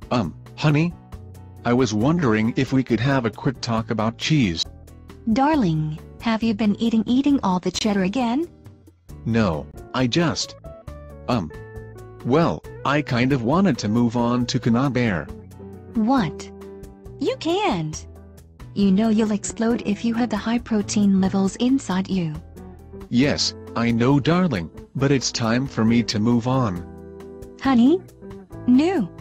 Honey? I was wondering if we could have a quick talk about cheese. Darling, have you been eating all the cheddar again? No, I just... Well, I kind of wanted to move on to Canabare. What? You can't. You know you'll explode if you have the high protein levels inside you. Yes, I know darling, but it's time for me to move on. Honey? No,